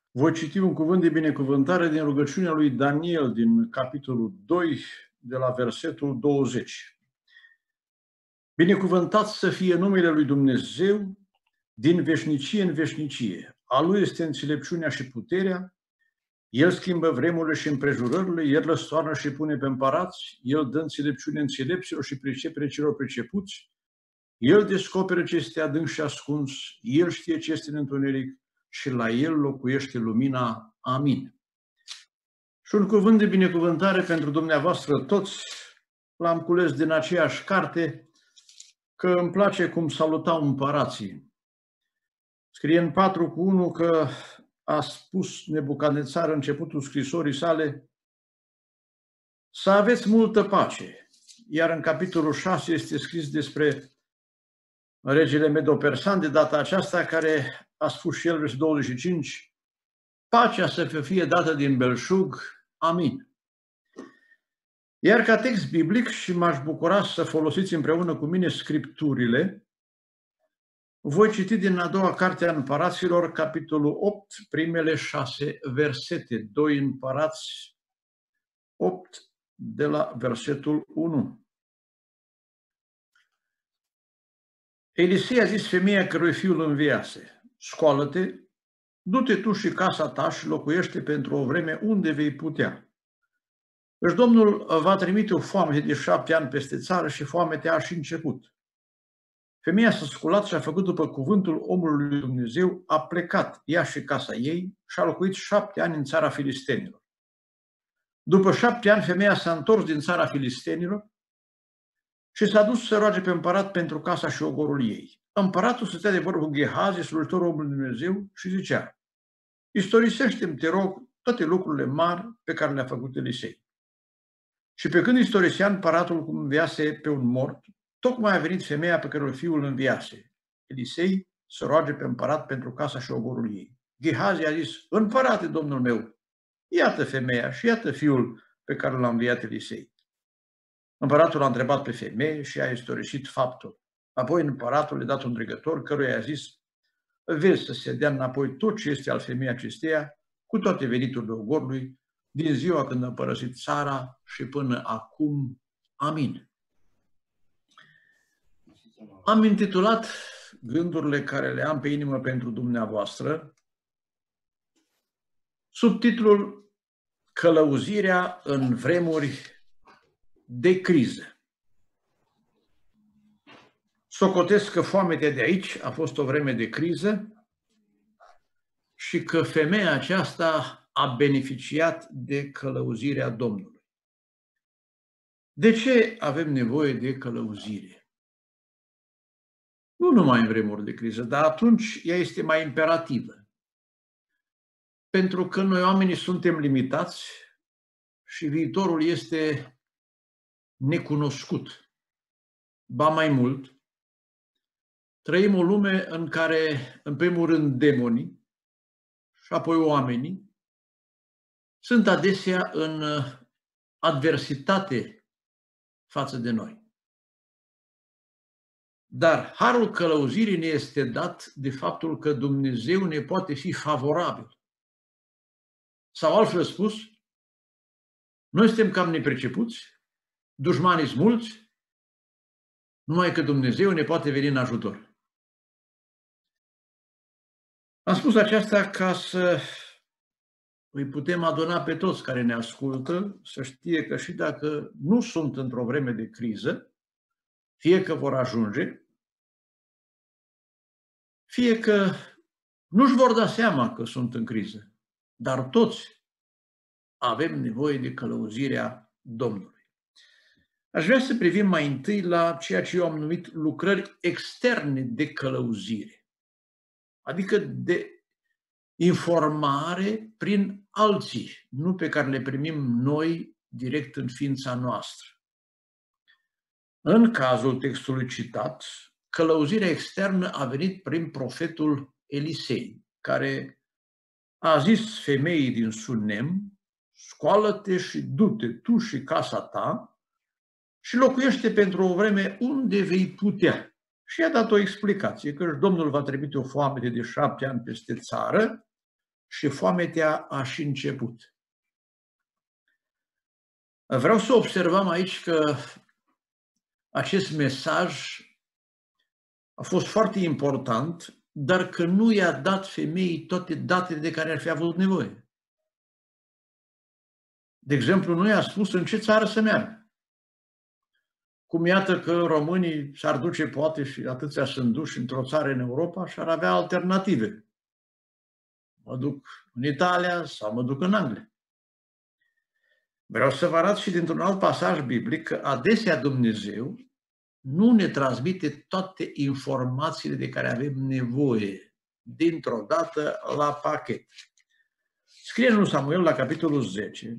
Voi citi un cuvânt de binecuvântare din rugăciunea lui Daniel, din capitolul 2, de la versetul 20. Binecuvântat să fie numele lui Dumnezeu din veșnicie în veșnicie. A lui este înțelepciunea și puterea. El schimbă vremurile și împrejurările, El răstoarnă și pune pe împărați, El dă înțelepciune înțelepților și pricepere celor pricepuți. El descoperă ce este adânc și ascuns, El știe ce este în întuneric și la El locuiește lumina. Amin. Și un cuvânt de binecuvântare pentru dumneavoastră toți, l-am cules din aceeași carte, că îmi place cum salutau împărații. Scrie în 4:1 că a spus Nebucadnețar în începutul scrisorii sale să aveți multă pace. Iar în capitolul 6 este scris despre regele Medo-Persan de data aceasta, care a spus și el, versetul 25, pacea să fie dată din belșug. Amin. Iar ca text biblic, și m-aș bucura să folosiți împreună cu mine scripturile, voi citi din a doua carte a Împăraților, capitolul 8, primele 6 versete. 2 Împărați 8, de la versetul 1. Elisei a zis femeia cărui fiul înviase: scoală-te, du-te tu și casa ta și locuiește pentru o vreme unde vei putea. Deci Domnul va trimite o foamete de 7 ani peste țară și foametea a și început. Femeia s-a sculat și a făcut după cuvântul omului lui Dumnezeu, a plecat ea și casa ei și a locuit 7 ani în țara filistenilor. După 7 ani, femeia s-a întors din țara filistenilor și s-a dus să roage pe împărat pentru casa și ogorul ei. Împăratul stătea de vorbă cu Gehazi, slujitorul omului Dumnezeu, și zicea: istorisește-mi, te rog, toate lucrurile mari pe care le-a făcut Elisei. Și pe când istorisea împăratul cum înviase pe un mort, tocmai a venit femeia pe care fiul înviase, Elisei, să roage pe împărat pentru casa și ogorul ei. Gehazi a zis: împărate, domnul meu, iată femeia și iată fiul pe care l-a înviat Elisei. Împăratul a întrebat pe femeie și a istorisit faptul. Apoi împăratul le-a dat un dregător căruia i-a zis: vezi să se dea înapoi tot ce este al femeii acesteia, cu toate veniturile ogorului, din ziua când a părăsit țara și până acum. Amin. Am intitulat gândurile care le am pe inimă pentru dumneavoastră subtitlul Călăuzirea în vremuri de criză. Socotesc că foametea de aici a fost o vreme de criză și că femeia aceasta a beneficiat de călăuzirea Domnului. De ce avem nevoie de călăuzire? Nu numai în vremuri de criză, dar atunci ea este mai imperativă. Pentru că noi oamenii suntem limitați și viitorul este necunoscut. Ba mai mult, trăim o lume în care, în primul rând, demonii și apoi oamenii sunt adesea în adversitate față de noi. Dar harul călăuzirii ne este dat de faptul că Dumnezeu ne poate fi favorabil. Sau altfel spus, noi suntem cam nepricepuți, dușmanii sunt mulți, numai că Dumnezeu ne poate veni în ajutor. Am spus aceasta ca să îi putem aduna pe toți care ne ascultă, să știe că și dacă nu sunt într-o vreme de criză, fie că vor ajunge, fie că nu-și vor da seama că sunt în criză, dar toți avem nevoie de călăuzirea Domnului. Aș vrea să privim mai întâi la ceea ce eu am numit lucrări externe de călăuzire, adică de informare prin alții, nu pe care le primim noi direct în ființa noastră. În cazul textului citat, călăuzirea externă a venit prin profetul Elisei, care a zis femeii din Sunem: scoală-te și du-te tu și casa ta și locuiește pentru o vreme unde vei putea. Și i-a dat o explicație, că Domnul va trimite o foamete de 7 ani peste țară și foametea a și început. Vreau să observăm aici că acest mesaj a fost foarte important, dar că nu i-a dat femeii toate datele de care ar fi avut nevoie. De exemplu, nu i-a spus în ce țară să meargă. Cum iată că românii s-ar duce, poate, și atâția sunt duși într-o țară în Europa și ar avea alternative. Mă duc în Italia sau mă duc în Anglia. Vreau să vă arăt și dintr-un alt pasaj biblic că adesea Dumnezeu nu ne transmite toate informațiile de care avem nevoie dintr-o dată la pachet. Scrie în Samuel la capitolul 10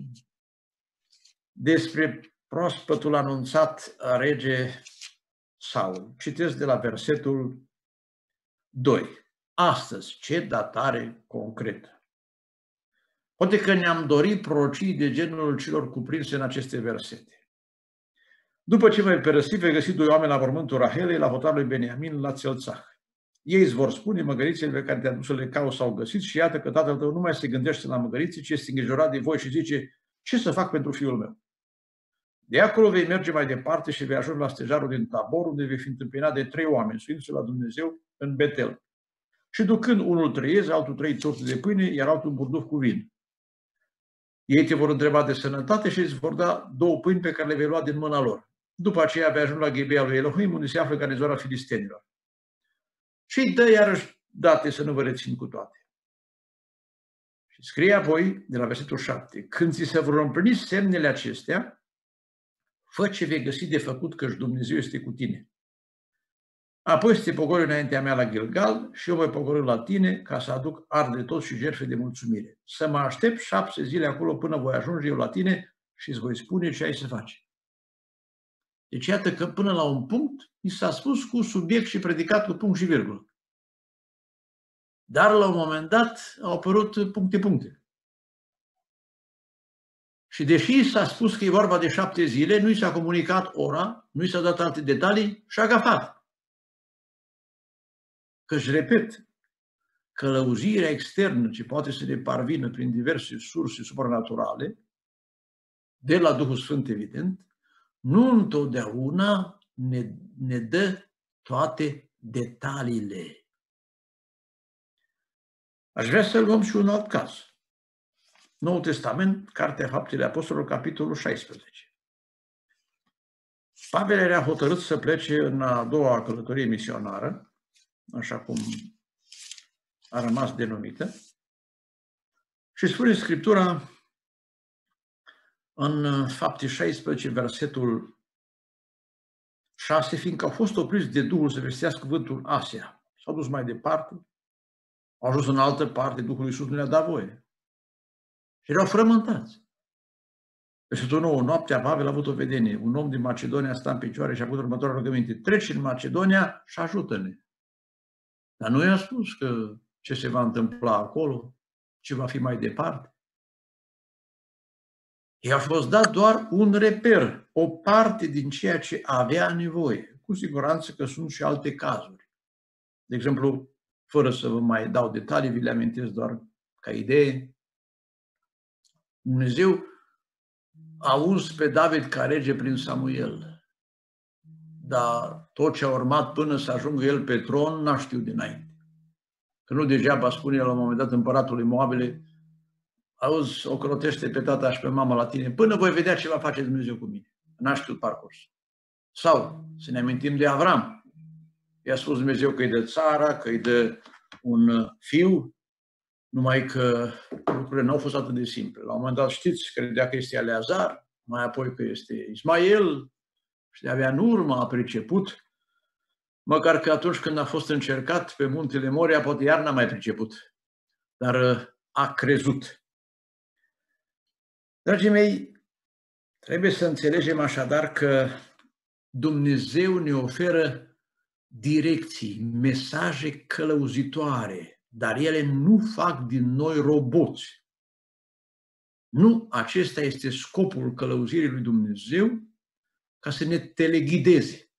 despre proaspătul anunțat rege Saul. Citesc de la versetul 2. Astăzi, ce datare concretă! Poate că ne-am dorit prorocii de genul celor cuprinse în aceste versete. După ce vei părăsi, vei găsi doi oameni la mormântul Rahelei, la hotarul lui Beniamin, la Țelțah. Ei îți vor spune, măgărițele pe care te-a dus să le cauți s-au găsit și iată că tatăl tău nu mai se gândește la măgărițe, ci este îngrijorat de voi și zice, ce să fac pentru fiul meu? De acolo vei merge mai departe și vei ajunge la stejarul din Tabor, unde vei fi întâmpinat de 3 oameni, suindu-se la Dumnezeu în Betel. Și ducând unul 3 iezi, altul 3 torte de pâine, iar altul un burduf cu vin. Ei te vor întreba de sănătate și îți vor da 2 pâini pe care le vei lua din mâna lor. După aceea vei ajunge la Ghebea lui Elohim, unde se află garnizoara filistenilor. Și-i dă iarăși date să nu vă rețin cu toate. Și scrie apoi, de la versetul 7, când ți se vor împlini semnele acestea, fă ce vei găsi de făcut, căci Dumnezeu este cu tine. Apoi să te pogori înaintea mea la Gilgal și eu voi pogori la tine ca să aduc arde tot și jertfe de mulțumire. Să mă aștept 7 zile acolo până voi ajunge eu la tine și îți voi spune ce ai să faci. Deci iată că până la un punct i s-a spus cu subiect și predicat cu punct și virgulă. Dar la un moment dat au apărut puncte. Și deși s-a spus că e vorba de 7 zile, nu i s-a comunicat ora, nu i s-a dat alte detalii și a gafat. Căci, repet, călăuzirea externă ce poate să ne parvină prin diverse surse supranaturale, de la Duhul Sfânt, evident, nu întotdeauna ne dă toate detaliile. Aș vrea să luăm și un alt caz. Noul Testament, Cartea Faptele Apostolilor, capitolul 16. Pavel era hotărât să plece în a doua călătorie misionară, așa cum a rămas denumită, și spune Scriptura în Fapte 16, versetul 6, fiindcă au fost opriți de Duhul să vestească cuvântul Asia. S-au dus mai departe, au ajuns în altă parte, Duhul Iisus nu le-a dat voie. Și erau frământați. Versetul 9, noaptea Pavel a avut o vedenie. Un om din Macedonia sta în picioare și a avut următoarea rugăminte. Treci în Macedonia și ajută-ne. Dar nu i-a spus că ce se va întâmpla acolo, ce va fi mai departe. I-a fost dat doar un reper, o parte din ceea ce avea nevoie. Cu siguranță că sunt și alte cazuri. De exemplu, fără să vă mai dau detalii, vi le amintesc doar ca idee. Dumnezeu a uns pe David ca rege prin Samuel. Dar tot ce a urmat până să ajungă el pe tron, n-a știut dinainte. Că nu degeaba spune la un moment dat împăratului Moabile, auzi, o crotește pe tata și pe mama la tine, până voi vedea ce va face Dumnezeu cu mine. N-a știut parcurs. Sau, să ne amintim de Avram. I-a spus Dumnezeu că îi dă țara, că îi dă un fiu, numai că lucrurile nu au fost atât de simple. La un moment dat, știți, credea că este Eleazar, mai apoi că este Ismael, și de-abia în urmă a priceput, măcar că atunci când a fost încercat pe muntele Moria, poate iar n-a mai priceput, dar a crezut. Dragii mei, trebuie să înțelegem așadar că Dumnezeu ne oferă direcții, mesaje călăuzitoare, dar ele nu fac din noi roboți. Nu, acesta este scopul călăuzirii lui Dumnezeu, ca să ne teleghideze.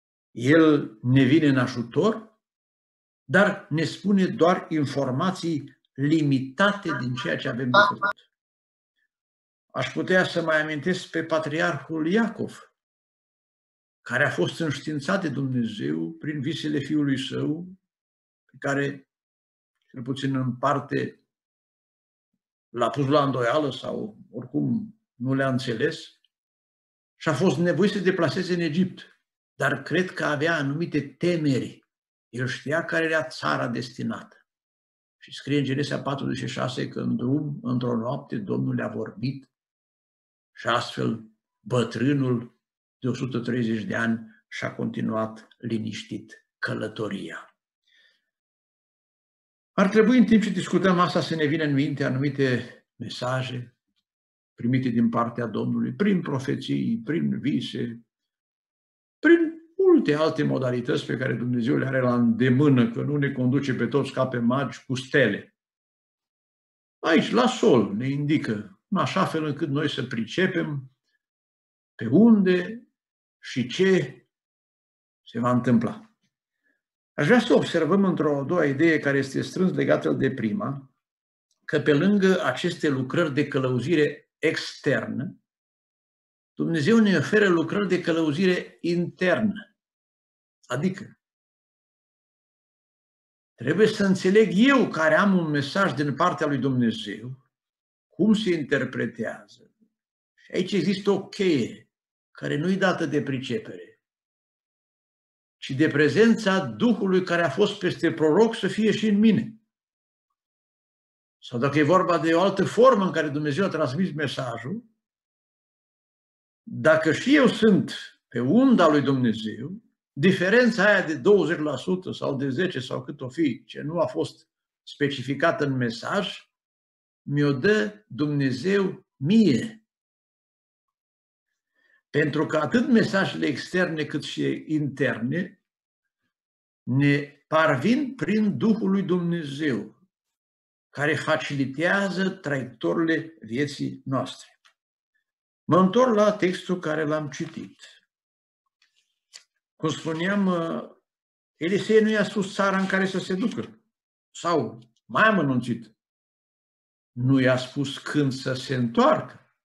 El ne vine în ajutor, dar ne spune doar informații limitate din ceea ce avem de făcut. Aș putea să mai amintesc pe patriarhul Iacov, care a fost înștiințat de Dumnezeu prin visele fiului său, pe care, cel puțin în parte, l-a pus la îndoială sau oricum nu le-a înțeles și a fost nevoit să se deplaseze în Egipt. Dar cred că avea anumite temeri. El știa care era țara destinată. Și scrie în Genesa 46 că în drum, într-o noapte, Domnul le-a vorbit și astfel bătrânul de 130 de ani și-a continuat liniștit călătoria. Ar trebui în timp ce discutăm asta să ne vină în minte anumite mesaje primite din partea Domnului, prin profeții, prin vise, prin multe alte modalități pe care Dumnezeu le are la îndemână, că nu ne conduce pe toți ca pe magi cu stele. Aici, la sol, ne indică, în așa fel încât noi să pricepem pe unde și ce se va întâmpla. Aș vrea să observăm într-o a doua idee care este strâns legată de prima, că pe lângă aceste lucrări de călăuzire externă, Dumnezeu ne oferă lucrări de călăuzire internă. Adică, trebuie să înțeleg eu, care am un mesaj din partea lui Dumnezeu, cum se interpretează. Și aici există o cheie care nu-i dată de pricepere, ci de prezența Duhului care a fost peste proroc să fie și în mine. Sau dacă e vorba de o altă formă în care Dumnezeu a transmis mesajul, dacă și eu sunt pe unda lui Dumnezeu, diferența aia de 20% sau de 10% sau cât o fi, ce nu a fost specificată în mesaj, mi-o dă Dumnezeu mie. Pentru că atât mesajele externe cât și interne ne parvin prin Duhul lui Dumnezeu, care facilitează traiectoriile vieții noastre. Mă întorc la textul care l-am citit. Cum spuneam, Elisei nu i-a spus țara în care să se ducă. Sau, mai am anunțit, nu i-a spus când să se întoarcă.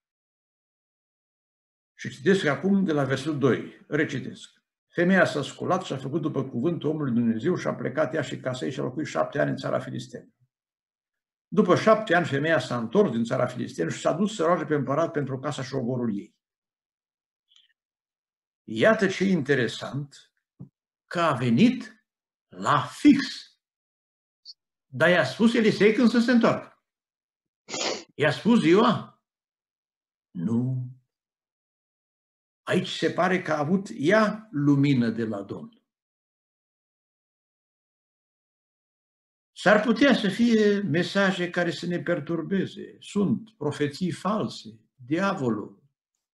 Și citesc acum de la versetul 2, recitesc. Femeia s-a sculat și a făcut după cuvântul omului Dumnezeu și a plecat ea și casa ei și a locuit 7 ani în țara Filisteni. După 7 ani, femeia s-a întors din țara Filisteni și s-a dus să roage pe împărat pentru casa și ogorul ei. Iată ce interesant, că a venit la fix. Dar i-a spus Elisei când să se întoarcă. I-a spus ziua? Nu. Aici se pare că a avut ea lumină de la Domnul. S-ar putea să fie mesaje care să ne perturbeze. Sunt profeții false. Diavolul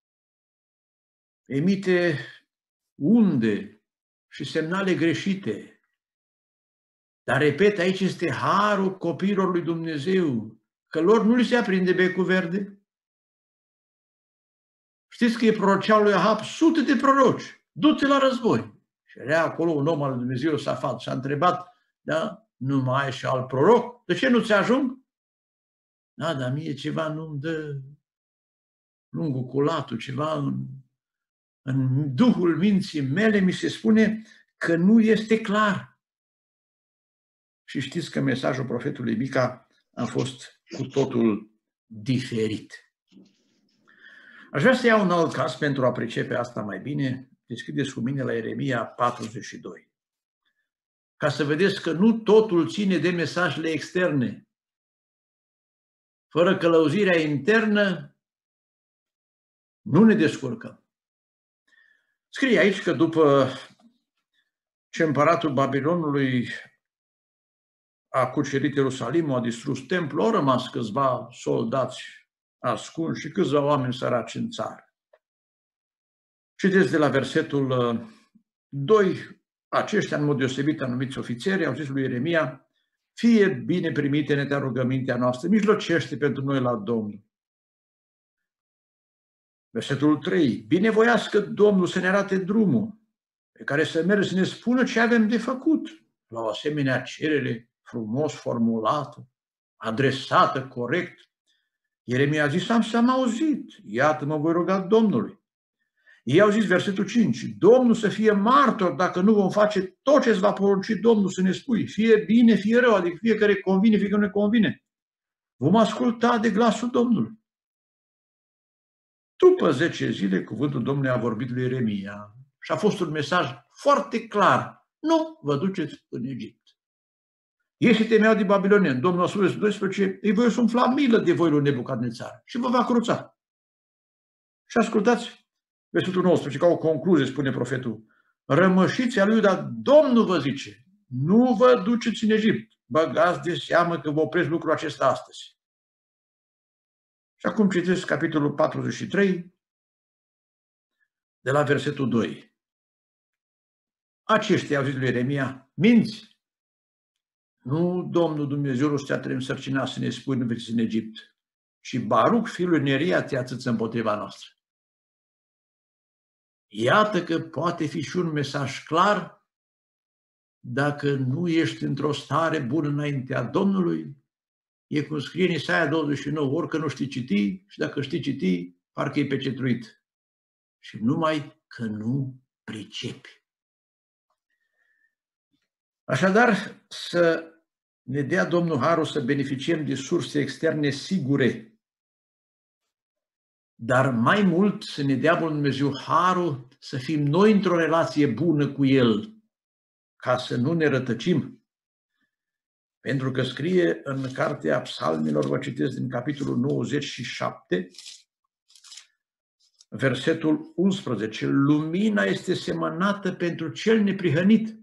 emite unde și semnale greșite. Dar, repet, aici este harul copiilor lui Dumnezeu, că lor nu li se aprinde becul verde. Știți că e proroceau lui Ahab sute de proroci. Du-te la război. Și era acolo un om al lui Dumnezeu, Safat, și a întrebat, da, nu mai ai și alt proroc? De ce nu ți ajung? Da, dar mie ceva nu-mi dă lungul culatul, ceva în duhul minții mele mi se spune că nu este clar. Și știți că mesajul profetului Mica a fost cu totul diferit. Aș vrea să iau un alt caz pentru a pricepe asta mai bine. Deschideți cu mine la Ieremia 42. Ca să vedeți că nu totul ține de mesajele externe. Fără călăuzirea internă, nu ne descurcăm. Scrie aici că după ce împăratul Babilonului a cucerit Ierusalimul, a distrus templul, au rămas câțiva soldați ascunși și câțiva oameni săraci în țară. Citeți de la versetul 2, aceștia, în mod deosebit anumiți ofițeri, au zis lui Ieremia, fie bine primite netea rugămintea noastră, mijlocește pentru noi la Domnul. Versetul 3, binevoiască Domnul să ne arate drumul pe care să mergem să ne spună ce avem de făcut. La o asemenea cerere frumos formulată, adresată, corect. Ieremia a zis, am auzit, iată mă voi ruga Domnului. Ei au zis, versetul 5, Domnul să fie martor dacă nu vom face tot ce îți va porunci Domnul să ne spui, fie bine, fie rău, adică fie că ne convine, fie că nu ne convine. Vom asculta de glasul Domnului. După 10 zile, cuvântul Domnului a vorbit lui Ieremia și a fost un mesaj foarte clar. Nu vă duceți în Egipt. Ei se temeau de babilonieni. Domnul a spus 12, îi voi umfla milă de voi lui Nebucadnețar și vă va cruța. Și ascultați versetul 19, ca o concluzie, spune profetul. Rămășiți a lui, dar Domnul vă zice, nu vă duceți în Egipt. Băgați de seamă că vă opreți lucrul acesta astăzi. Și acum citesc capitolul 43, de la versetul 2. Aceștia au zis lui Ieremia, minți! Nu, Domnul Dumnezeu nu te-a însărcinat să ne spui nu veți în Egipt, ci Baruc, fiul Neria, te atâță împotriva noastră. Iată că poate fi și un mesaj clar dacă nu ești într-o stare bună înaintea Domnului. E cum scrie în Isaia 29, orică nu știi citi și dacă știi citi, parcă e pecetruit. Și numai că nu pricepi. Așadar, să ne dea Domnul harul să beneficiem de surse externe sigure, dar mai mult să ne dea Bunul Dumnezeu harul să fim noi într-o relație bună cu El, ca să nu ne rătăcim. Pentru că scrie în Cartea Psalmilor, vă citesc din capitolul 97, versetul 11, lumina este semănată pentru cel neprihănit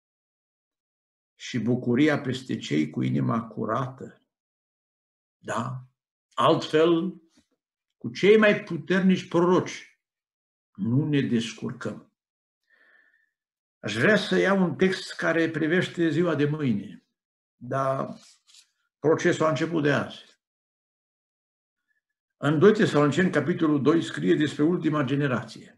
și bucuria peste cei cu inima curată. Da? Altfel, cu cei mai puternici proroci nu ne descurcăm. Aș vrea să iau un text care privește ziua de mâine, dar procesul a început de azi. În 2 Tesaloniceni, capitolul 2, scrie despre ultima generație.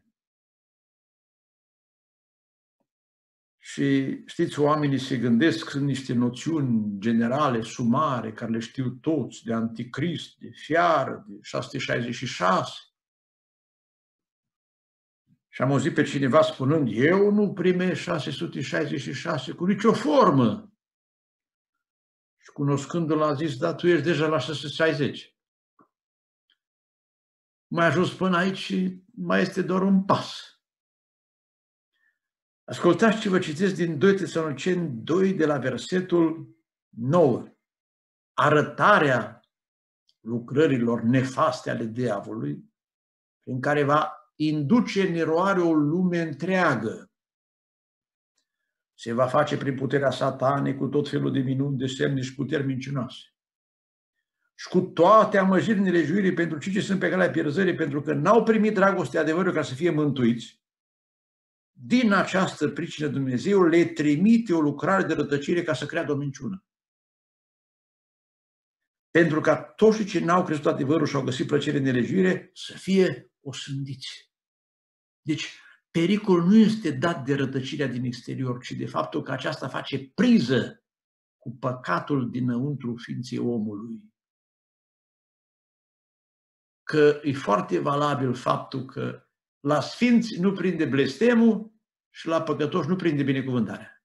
Și știți, oamenii se gândesc în niște noțiuni generale, sumare, care le știu toți, de anticrist, de fiară, de 666. Și am auzit pe cineva spunând, eu nu primesc 666 cu nicio formă. Și cunoscându-l a zis, da, tu ești deja la 660. Mai ajuns până aici și mai este doar un pas. Ascultați ce vă citesc din 2 Tesaloniceni 2 de la versetul 9. Arătarea lucrărilor nefaste ale diavolului, prin care va induce în eroare o lume întreagă. Se va face prin puterea satanei cu tot felul de minuni, de semne și puteri mincinoase. Și cu toate amăjirile nelejuirii pentru cei ce sunt pe calea pierzării, pentru că n-au primit dragostea adevărului ca să fie mântuiți, din această pricină Dumnezeu le trimite o lucrare de rătăcire ca să creadă o minciună. Pentru ca toți ce n-au crezut adevărul și au găsit plăcere în nelegiuire să fie osândiți. Deci, pericolul nu este dat de rătăcirea din exterior, ci de faptul că aceasta face priză cu păcatul dinăuntru ființei omului. Că e foarte valabil faptul că la sfinți nu prinde blestemul și la păcătoși nu prinde binecuvântarea.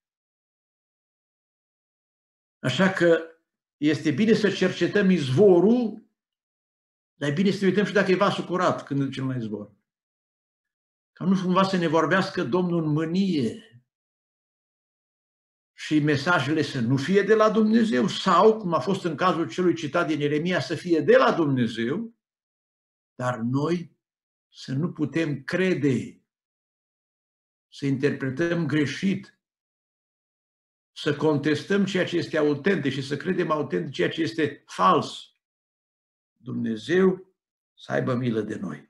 Așa că este bine să cercetăm izvorul, dar e bine să uităm și dacă e vasul curat când ducem la izvor. Ca nu cumva să ne vorbească Domnul în mânie și mesajele să nu fie de la Dumnezeu sau, cum a fost în cazul celui citat din Ieremia, să fie de la Dumnezeu, dar noi să nu putem crede, să interpretăm greșit, să contestăm ceea ce este autentic și să credem autentic ceea ce este fals. Dumnezeu să aibă milă de noi.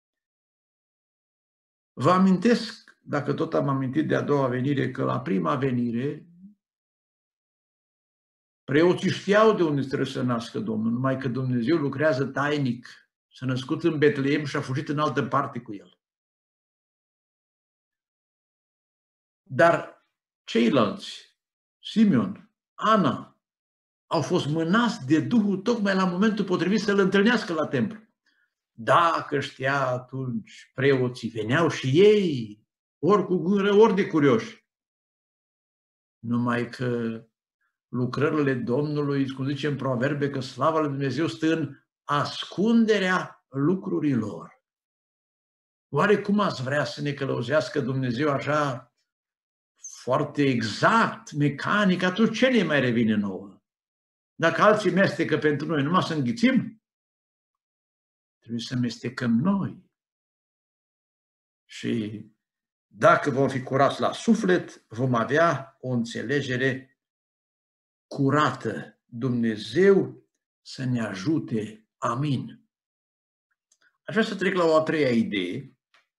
Vă amintesc, dacă tot am amintit de a doua venire, că la prima venire preoții știau de unde trebuie să nască Domnul, numai că Dumnezeu lucrează tainic. S-a născut în Betleem și a fugit în altă parte cu el. Dar ceilalți, Simeon, Ana, au fost mânați de Duhul tocmai la momentul potrivit să-L întâlnească la templu. Dacă știa atunci preoții, veneau și ei, ori cu gură, ori de curioși. Numai că lucrările Domnului, cum zice în Proverbe, că slava lui Dumnezeu stă în ascunderea lucrurilor. Oare cum ați vrea să ne călăuzească Dumnezeu așa foarte exact, mecanic, atunci ce ne mai revine nouă? Dacă alții mestecă pentru noi, numai să înghițim? Trebuie să mestecăm noi. Și dacă vom fi curați la suflet, vom avea o înțelegere curată. Dumnezeu să ne ajute. Amin. Aș vrea să trec la o a treia idee.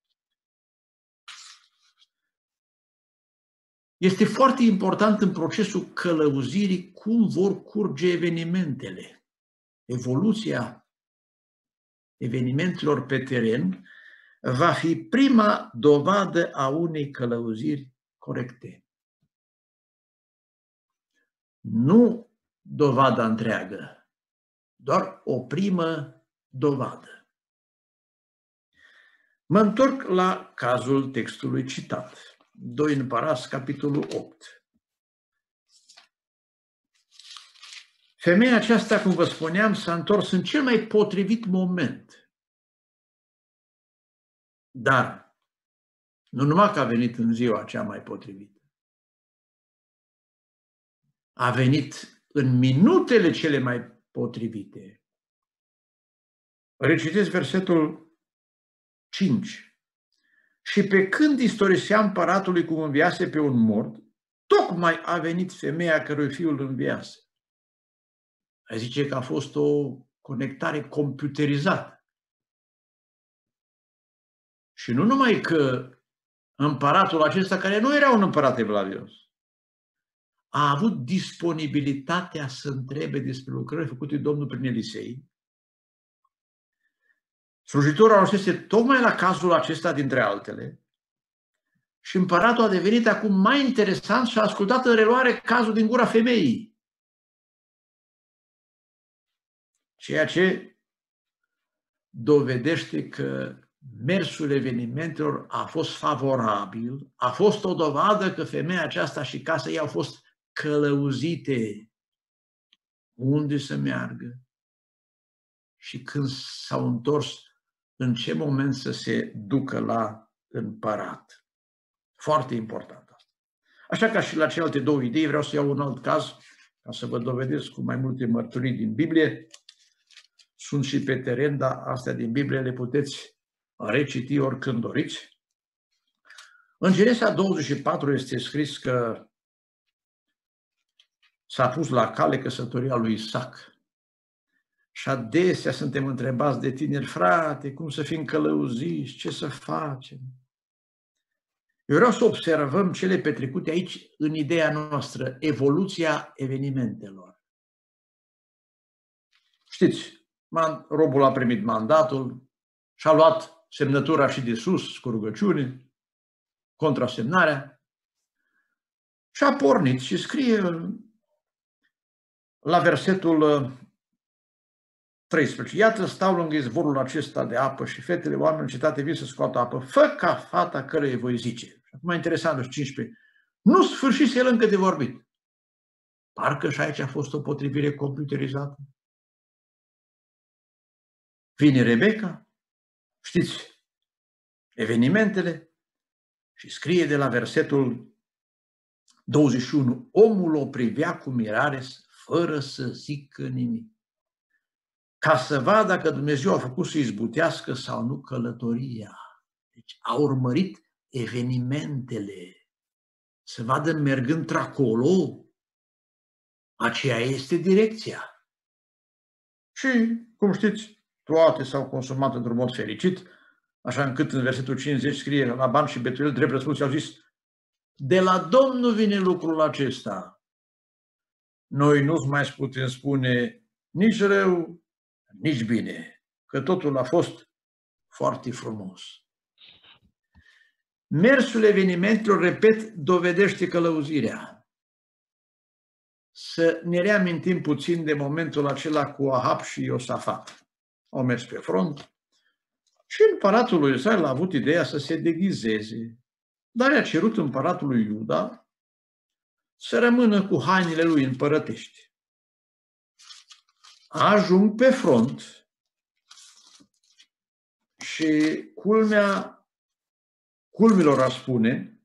Este foarte important în procesul călăuzirii cum vor curge evenimentele. Evoluția evenimentelor pe teren va fi prima dovadă a unei călăuziri corecte. Nu dovada întreagă, doar o primă dovadă. Mă întorc la cazul textului citat. 2 Împărați, capitolul 8. Femeia aceasta, cum vă spuneam, s-a întors în cel mai potrivit moment. Dar nu numai că a venit în ziua cea mai potrivită, a venit în minutele cele mai potrivite. Recitesc versetul 5. Și pe când istorisea împăratului cum înviase pe un mort, tocmai a venit femeia cărui fiul înviase. Ai zice că a fost o conectare computerizată. Și nu numai că împăratul acesta, care nu era un împărat evlavios, a avut disponibilitatea să întrebe despre lucrările făcute de Domnul prin Elisei. Slujitorul ajunsese tocmai la cazul acesta, dintre altele, și împăratul a devenit acum mai interesant și a ascultat în reluare cazul din gura femeii. Ceea ce dovedește că mersul evenimentelor a fost favorabil, a fost o dovadă că femeia aceasta și casa ei au fost călăuzite unde să meargă și când s-au întors, în ce moment să se ducă la împărat. Foarte important asta. Așa ca și la celelalte două idei, vreau să iau un alt caz, ca să vă dovedesc cu mai multe mărturii din Biblie. Sunt și pe teren, dar astea din Biblie le puteți reciti oricând doriți. În Genesa 24 este scris că s-a pus la cale căsătoria lui Isaac. Și adesea suntem întrebați de tineri, frate, cum să fim călăuziți, ce să facem? Eu vreau să observăm cele petrecute aici în ideea noastră, evoluția evenimentelor. Știți, robul a primit mandatul, și-a luat semnătura și de sus, cu rugăciune, contrasemnarea, și a pornit și scrie la versetul 13. Iată, stau lângă izvorul acesta de apă și fetele oameni în cetate vin să scoată apă. Fă ca fata căreia voi zice. Și acum interesant, 15. Nu sfârșise el încă de vorbit. Parcă și aici a fost o potrivire computerizată. Vine Rebecca, știți, evenimentele, și scrie de la versetul 21. Omul o privea cu mirare fără să zică nimic, ca să vadă dacă Dumnezeu a făcut să izbutească sau nu călătoria. Deci a urmărit evenimentele, să vadă mergând într-acolo, aceea este direcția. Și, cum știți, toate s-au consumat într-un mod fericit, așa încât în versetul 50 scrie Laban și Betuel drept răspuns au zis: de la Domnul vine lucrul acesta. Noi nu-ți mai putem spune nici rău, nici bine, că totul a fost foarte frumos. Mersul evenimentelor, repet, dovedește călăuzirea. să ne reamintim puțin de momentul acela cu Ahab și Iosafat. Au mers pe front și împăratul lui Israel a avut ideea să se deghizeze, dar i-a cerut împăratului Iuda să rămână cu hainele lui împărătești. Ajung pe front și culmilor a spune,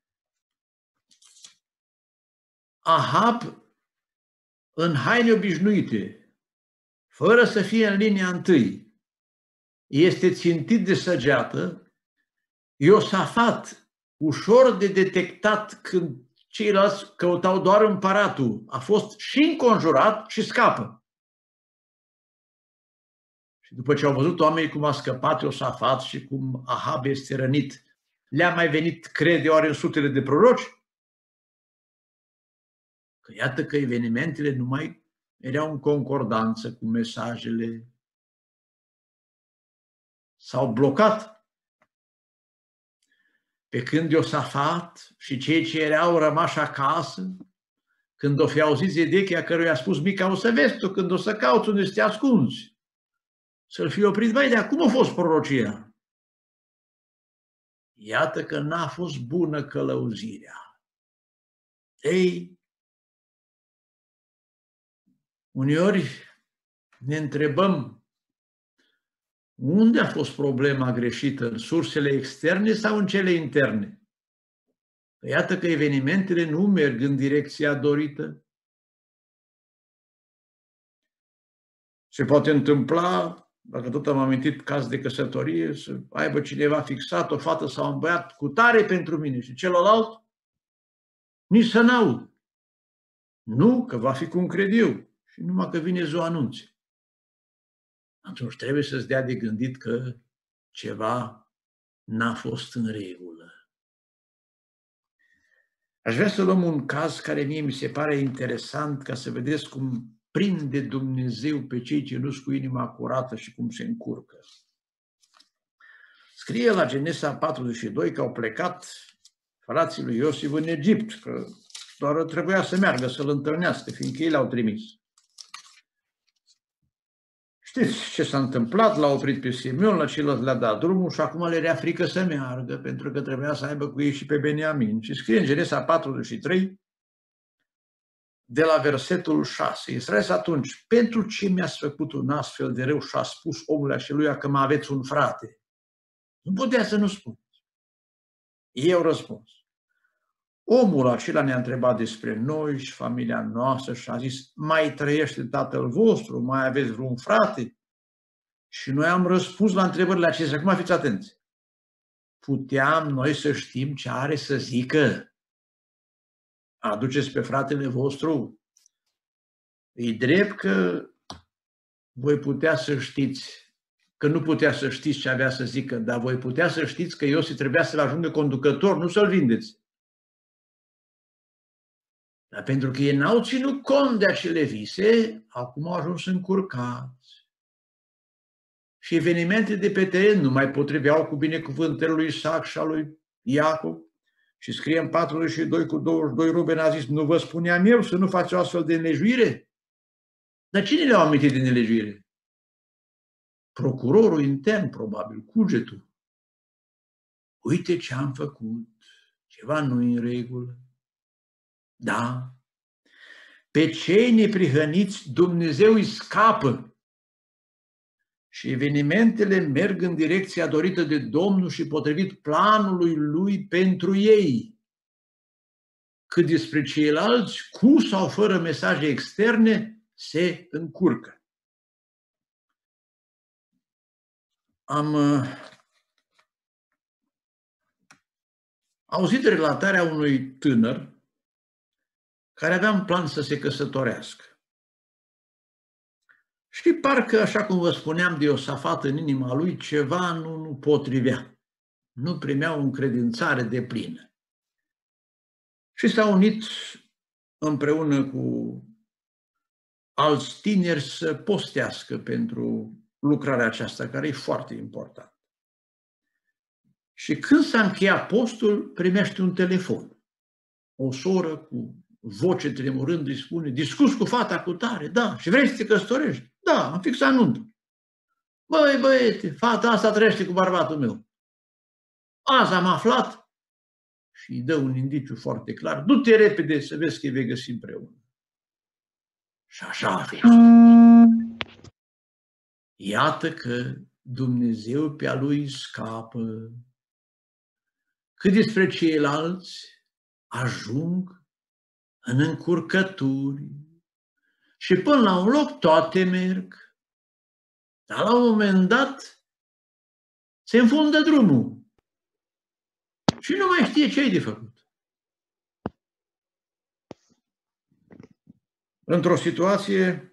Ahab în haine obișnuite, fără să fie în linia întâi, este țintit de săgeată, Iosafat, ușor de detectat când ceilalți căutau doar împăratul, a fost și înconjurat și scapă. Și după ce au văzut oamenii cum a scăpat Iosafat și cum Ahab este rănit, le-a mai venit, crede, oare în sutele de proroci? Că iată că evenimentele nu mai erau în concordanță cu mesajele. S-au blocat. Pe când Iosafat și cei ce erau rămași acasă, când o fi auzit Zedechia, căruia a spus Mica, o să vezi tu când o să cauți unde să te ascunzi, să-l fi oprit, băi, de acum a fost prorocia. Iată că n-a fost bună călăuzirea. Ei, uneori ne întrebăm unde a fost problema greșită, în sursele externe sau în cele interne? Iată că evenimentele nu merg în direcția dorită. Se poate întâmpla, dacă tot am amintit caz de căsătorie, să aibă cineva fixat o fată sau un băiat cu tare pentru mine și celălalt nici să n-aud. Nu, că va fi cum cred eu și numai că vine ziua anunții. Atunci trebuie să-ți dea de gândit că ceva n-a fost în regulă. Aș vrea să luăm un caz care mie mi se pare interesant ca să vedeți cum prinde Dumnezeu pe cei ce nu-s cu inima curată și cum se încurcă. Scrie la Genesa 42 că au plecat frații lui Iosif în Egipt, că doar trebuia să meargă să-l întâlnească, fiindcă ei l-au trimis. Știți ce s-a întâmplat? L-a oprit pe Simeon, la celălalt le-a dat drumul și acum le era frică să meargă, pentru că trebuia să aibă cu ei și pe Beniamin. Și scrie în Genesa 43, de la versetul 6. Israel atunci, pentru ce mi-ați făcut un astfel de rău și a spus omului aceluia că mă aveți un frate? Nu putea să nu spun. Eu răspuns. Omul acela ne-a întrebat despre noi și familia noastră și a zis, mai trăiește tatăl vostru, mai aveți vreun frate? Și noi am răspuns la întrebările acestea. Acum fiți atenți. Puteam noi să știm ce are să zică? Aduceți pe fratele vostru? E drept că voi putea să știți, că nu putea să știți ce avea să zică, dar voi putea să știți că Iosif trebuia să-l ajungă conducător, nu să-l vindeți. Dar pentru că ei n-au ținut cont de acele vise, acum au ajuns încurcați. Și evenimentele de pe teren nu mai potriveau cu binecuvântările lui Isaac și a lui Iacov. Și scrie în 42 cu 22, Ruben a zis, nu vă spuneam eu să nu faceți o astfel de nelejuire? Dar cine le-a amintit de nelejuire? Procurorul intern, probabil, cugetul. Uite ce am făcut, ceva nu în regulă. Da, pe cei neprihăniți Dumnezeu îi scapă și evenimentele merg în direcția dorită de Domnul și potrivit planului Lui pentru ei. Cât despre ceilalți, cu sau fără mesaje externe, se încurcă. Am auzit relatarea unui tânăr care avea un plan să se căsătorească. Și parcă, așa cum vă spuneam de Iosafat, în inima lui ceva nu potrivea. Nu primea o încredințare deplină. Și s-a unit împreună cu alți tineri să postească pentru lucrarea aceasta, care e foarte importantă. Și când s-a încheiat postul, primește un telefon. O soră cu voce tremurând îi spune, discuți cu fata cu tare? Da. Și vrei să te căsătorești? Da, am fixat nuntă. Băi, băiete, fata asta trăiește cu bărbatul meu. Azi am aflat și îi dă un indiciu foarte clar. Du-te repede să vezi că îi vei găsi împreună. Și așa a fost. Iată că Dumnezeu pe-a lui scapă. Cât despre ceilalți, ajung în încurcături și până la un loc toate merg. Dar la un moment dat se înfundă drumul și nu mai știe ce-i de făcut. Într-o situație,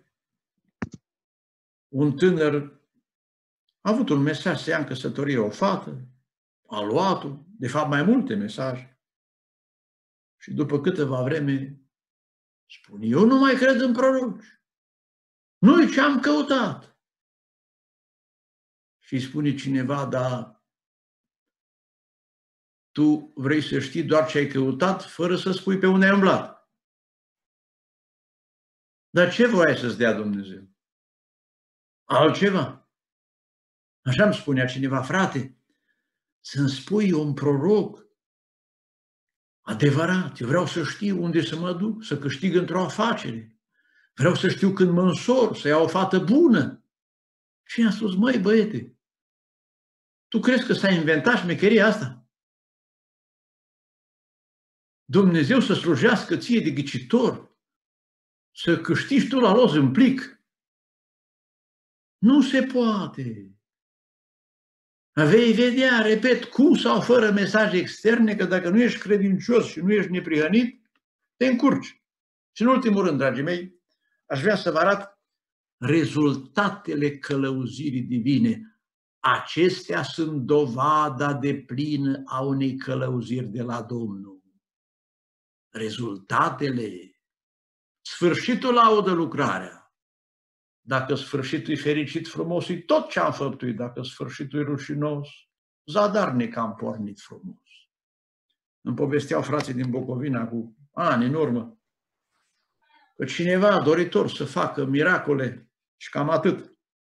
un tânăr a avut un mesaj să ia în căsătorie o fată, a luat-o, de fapt mai multe mesaje. Și după câteva vreme spune, eu nu mai cred în proroci. Nu-i ce am căutat. Și îi spune cineva, dar tu vrei să știi doar ce ai căutat fără să spui pe unde ai umblat. Dar ce voia să-ți dea Dumnezeu? Altceva. Așa îmi spunea cineva, frate, să-mi spui un proroc adevărat. Eu vreau să știu unde să mă duc, să câștig într-o afacere. Vreau să știu când mă însor, să iau o fată bună. Și i-am spus, măi băiete, tu crezi că s-a inventat șmecheria asta? Dumnezeu să slujească ție de ghicitor, să câștigi tu la loz în plic? Nu se poate. Vei vedea, repet, cu sau fără mesaje externe, că dacă nu ești credincios și nu ești neprihănit, te încurci. Și în ultimul rând, dragii mei, aș vrea să vă arăt rezultatele călăuzirii divine. Acestea sunt dovada deplină a unei călăuziri de la Domnul. Rezultatele. Sfârșitul laudă lucrarea. Dacă sfârșitul e fericit, frumos, e tot ce am făptuit. Dacă sfârșitul e rușinos, zadarnic am pornit frumos. Îmi povesteau frații din Bucovina cu ani în urmă că cineva doritor să facă miracole și cam atât.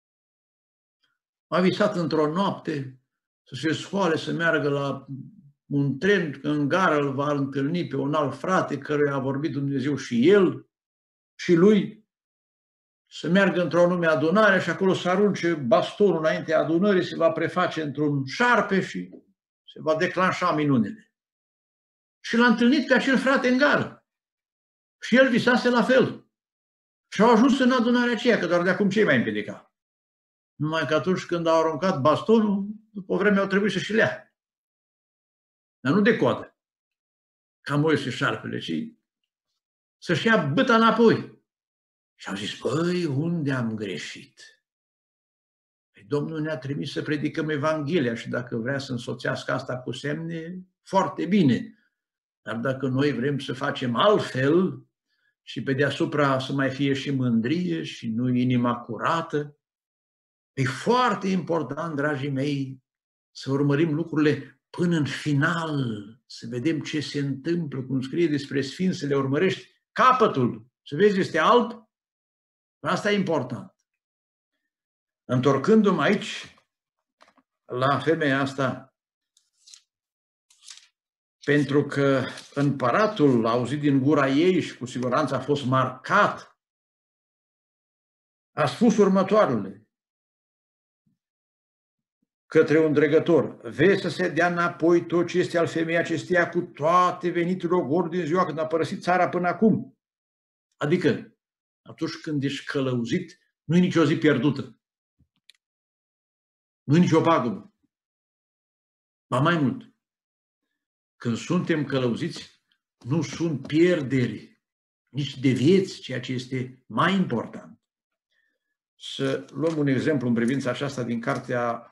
A visat într-o noapte să se scoale, să meargă la un tren, că în gară îl va întâlni pe un alt frate căruia a vorbit Dumnezeu și el și lui, să meargă într-o anume adunare și acolo să arunce bastonul înaintea adunării, se va preface într-un șarpe și se va declanșa minunile. Și l-a întâlnit pe acel frate în gară. Și el visase la fel. Și au ajuns în adunarea aceea, că doar de acum ce mai împiedica. Numai că atunci când au aruncat bastonul, după o vreme au trebuit să și lea. Dar nu de coadă, ca Moise șarpele, ci să-și ia băta înapoi. Și au zis, băi, unde am greșit? Păi Domnul ne-a trimis să predicăm Evanghelia și dacă vrea să însoțească asta cu semne, foarte bine. Dar dacă noi vrem să facem altfel și pe deasupra să mai fie și mândrie și nu inima curată, e foarte important, dragii mei, să urmărim lucrurile până în final, să vedem ce se întâmplă, cum scrie despre sfinți, să le urmărești capătul, să vezi, este alb. Asta e important. Întorcându-mă aici la femeia asta, pentru că împăratul a auzit din gura ei și cu siguranță a fost marcat, a spus următoarele către un dregător, vei să se dea înapoi tot ce este al femeii acesteia cu toate veniturile ogori din ziua când a părăsit țara până acum. Adică, atunci când ești călăuzit, nu e nicio zi pierdută. Nu e nicio pagubă. Ba mai mult, când suntem călăuziți, nu sunt pierderi, nici de vieți, ceea ce este mai important. Să luăm un exemplu în privința aceasta din cartea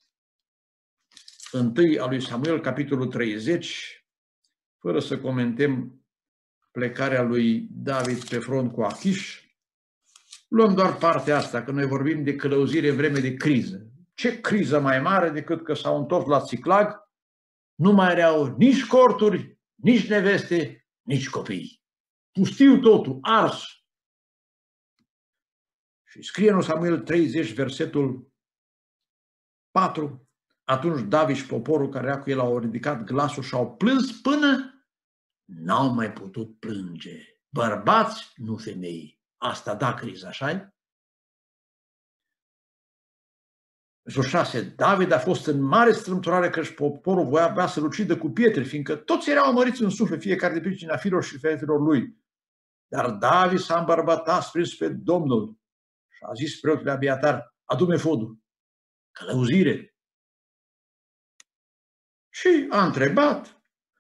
1 a lui Samuel, capitolul 30, fără să comentăm plecarea lui David pe front cu Achiș. Luăm doar partea asta, că noi vorbim de călăuzire în vreme de criză. Ce criză mai mare decât că s-au întors la Țiclag, nu mai aveau nici corturi, nici neveste, nici copii. pustiu totul, ars. Și scrie în Samuel 30, versetul 4, atunci David și poporul care era cu el au ridicat glasul și au plâns până n-au mai putut plânge. Bărbați, nu femei. Asta da criza, așa-i? Versetul 6. David a fost în mare strâmtorare că și poporul voia să-l ucidă cu pietre, fiindcă toți erau amăriți în suflet, fiecare de pricina fiilor și fetelor lui. Dar David s-a îmbărbatat spre Domnul și a zis preotului Abiatar, adu-mi efodul, călăuzire. Și a întrebat.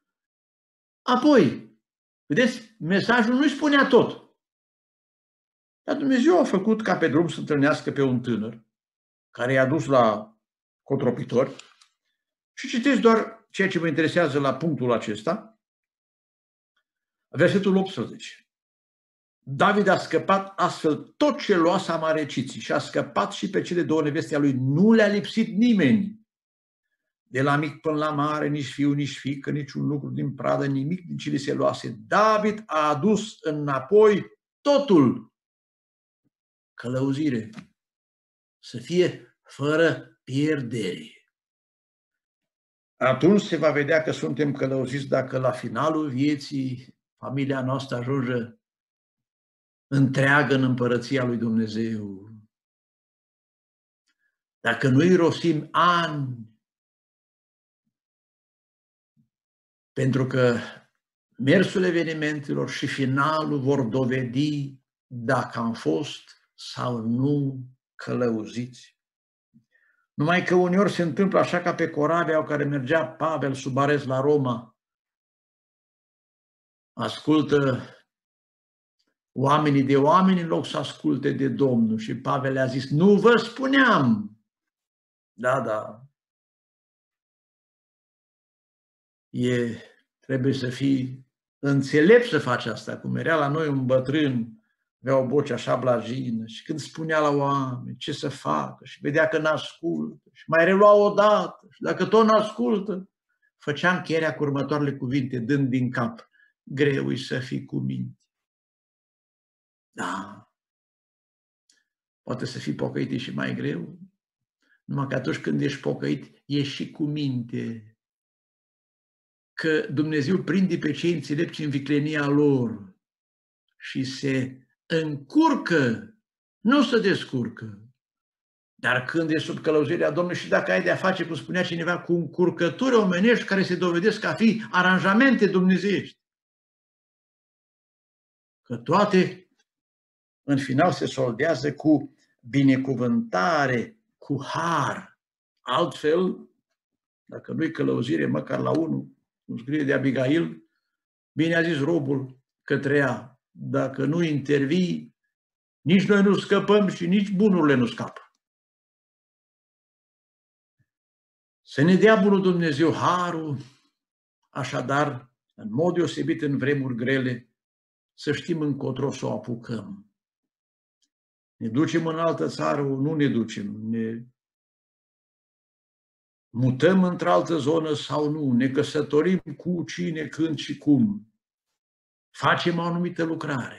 Apoi, vedeți, mesajul nu-i spunea tot. Dar Dumnezeu a făcut ca pe drum să întâlnească pe un tânăr care i-a dus la cotropitori. Și citesc doar ceea ce mă interesează la punctul acesta. Versetul 18. David a scăpat astfel tot ce luase amareciții și a scăpat și pe cele două neveste a lui. Nu le-a lipsit nimeni. De la mic până la mare, nici fiu, nici fiică, niciun lucru din pradă, nimic din ce li se luase. David a adus înapoi totul. Călăuzire. Să fie fără pierdere. Atunci se va vedea că suntem călăuziți dacă la finalul vieții familia noastră ajunge întreagă în împărăția lui Dumnezeu. Dacă nu irosim ani, pentru că mersul evenimentelor și finalul vor dovedi dacă am fost sau nu călăuziți. Numai că uneori se întâmplă așa ca pe corabia care mergea Pavel sub arest la Roma. Ascultă oamenii de oameni în loc să asculte de Domnul. Și Pavel le-a zis, nu vă spuneam. Da. Trebuie să fii înțelept să faci asta. Cum era la noi un bătrân, avea o voce așa blajină și când spunea la oameni ce să facă și vedea că n-ascultă și mai relua o dată și dacă tot n-ascultă, făcea încheierea cu următoarele cuvinte, dând din cap, greu-i să fii cu minte. Da, poate să fii pocăit și mai greu, numai că atunci când ești pocăit, ești și cu minte. Că Dumnezeu prinde pe cei înțelepți în viclenia lor și se încurcă, nu se descurcă. Dar când e sub călăuzirea Domnului și dacă ai de-a face, cum spunea cineva, cu încurcături omenești care se dovedesc a fi aranjamente dumnezeiești, că toate în final se soldează cu binecuvântare, cu har. Altfel, dacă nu-i călăuzire, măcar la unul, cum scrie de Abigail, bine a zis robul către ea, dacă nu intervii, nici noi nu scăpăm și nici bunurile nu scapă. Să ne dea bunul Dumnezeu harul, așadar, în mod deosebit în vremuri grele, să știm încotro să o apucăm. Ne ducem în altă țară, nu ne ducem, ne mutăm într-altă zonă sau nu, ne căsătorim cu cine, când și cum. Facem o anumită lucrare.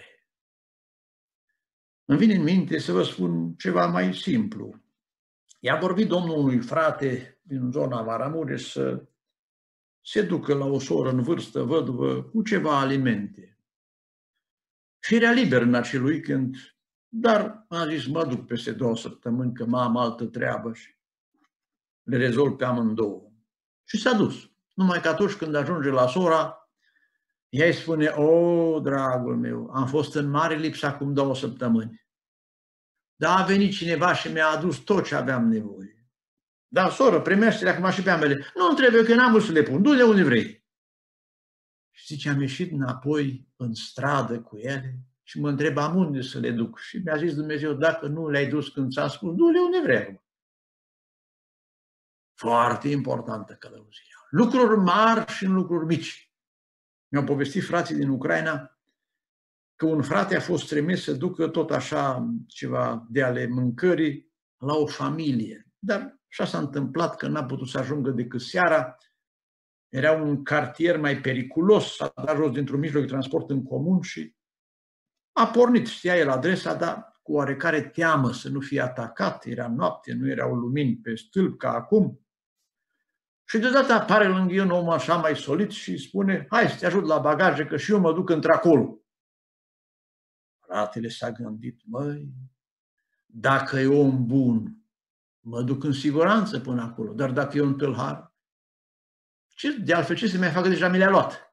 Îmi vine în minte să vă spun ceva mai simplu. I-a vorbit Domnul unui frate din zona Maramureș să se ducă la o soră în vârstă, văduvă, cu ceva alimente. Și era liber în acel weekend, dar a zis, mă duc peste 2 săptămâni că mai am altă treabă și le rezolv pe amândouă. Și s-a dus. Numai că atunci când ajunge la sora, ea îi spune, o, dragul meu, am fost în mare lipsă acum 2 săptămâni. Dar a venit cineva și mi-a adus tot ce aveam nevoie. Da, soră, primește-le acum și pe ambele. Nu trebuie, că n-am vrut să le pun. Du-le unde vrei. Și zice, am ieșit înapoi în stradă cu ele și mă întrebam unde să le duc. Și mi-a zis Dumnezeu, dacă nu le-ai dus când ți-am spus, du-le unde vrei. Foarte importantă călăuzirea. Lucruri mari și în lucruri mici. Mi-au povestit frații din Ucraina că un frate a fost trimis să ducă tot așa ceva de ale mâncării la o familie. Dar așa s-a întâmplat că n-a putut să ajungă decât seara. Era un cartier mai periculos, s-a dat jos dintr-un mijloc de transport în comun și A pornit, știa el adresa, dar cu oarecare teamă să nu fie atacat. Era noapte, nu erau lumini pe stâlp ca acum. Și deodată apare lângă el un om așa mai solid și îi spune: hai să te ajut la bagaje, că și eu mă duc într-acolo. Fratele s-a gândit: măi, dacă e om bun, mă duc în siguranță până acolo, dar dacă e un tâlhar, de altfel ce să mai facă, deja mi le-a luat.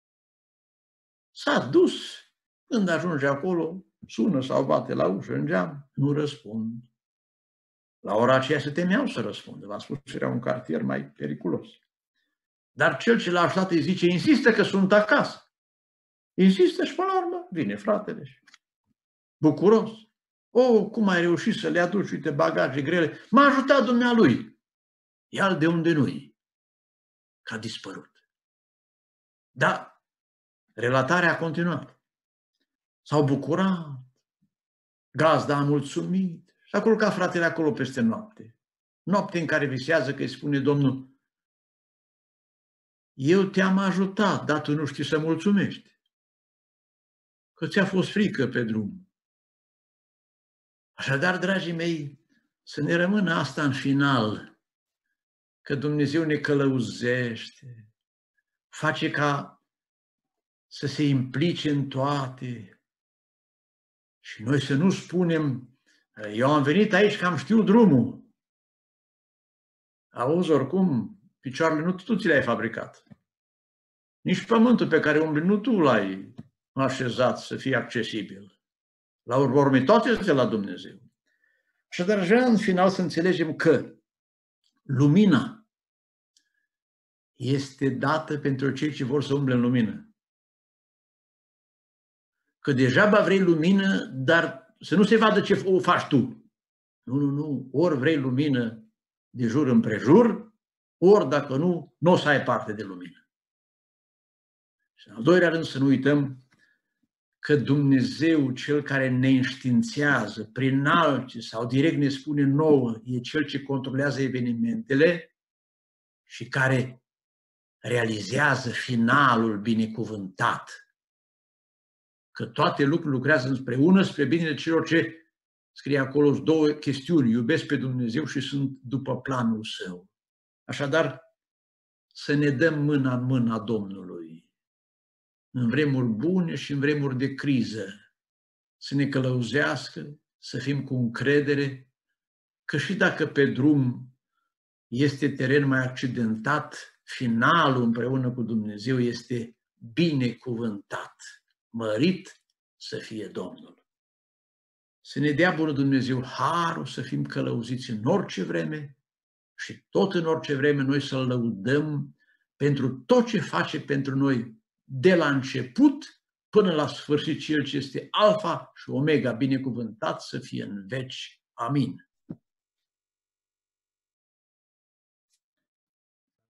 S-a dus, când ajunge acolo, sună sau bate la ușă, în geam, nu răspund. La ora aceea se temeau să răspundă, v-am spus că era un cartier mai periculos. Dar cel ce l-a ajutat îi zice: insistă că sunt acasă. Insistă și până la urmă vine fratele. Bucuros. Cum ai reușit să le aduci, uite, bagaje grele? M-a ajutat dumnealui. Ia-l de unde nu-i. Că a dispărut. Da, relatarea a continuat. S-au bucurat. Gazda a mulțumit. S-a culcat fratele acolo peste noapte. Noapte în care visează că îi spune Domnul: eu te-am ajutat, dar tu nu știi să mulțumești. Că ți-a fost frică pe drum. Așadar, dragii mei, să ne rămână asta în final, că Dumnezeu ne călăuzește, face ca să se implice în toate și noi să nu spunem: eu am venit aici că am știut drumul. Auzi, oricum, picioarele nu tu ți le-ai fabricat. Nici pământul pe care umbli nu tu l-ai așezat să fie accesibil. La urmă, toate este la Dumnezeu. Și dar vrea în final să înțelegem că lumina este dată pentru cei ce vor să umble în lumină. Că degeaba vrei lumină, dar să nu se vadă ce o faci tu. Nu. Ori vrei lumină de jur împrejur, ori dacă nu, nu o să ai parte de lumină. Și în al doilea rând să nu uităm că Dumnezeu, Cel care ne înștiințează prin alții sau direct ne spune nouă, e Cel ce controlează evenimentele și care realizează finalul binecuvântat. Că toate lucrurile lucrează împreună spre binele celor ce, scrie acolo, două chestiuni: iubesc pe Dumnezeu și sunt după planul Său. Așadar, să ne dăm mâna în mâna Domnului, în vremuri bune și în vremuri de criză, să ne călăuzească, să fim cu încredere, că și dacă pe drum este teren mai accidentat, finalul împreună cu Dumnezeu este binecuvântat, mărit să fie Domnul. Să ne dea bunul Dumnezeu harul să fim călăuziți în orice vreme și tot în orice vreme noi să-L lăudăm pentru tot ce face pentru noi de la început până la sfârșit, Cel ce este Alfa și Omega, binecuvântat să fie în veci. Amin.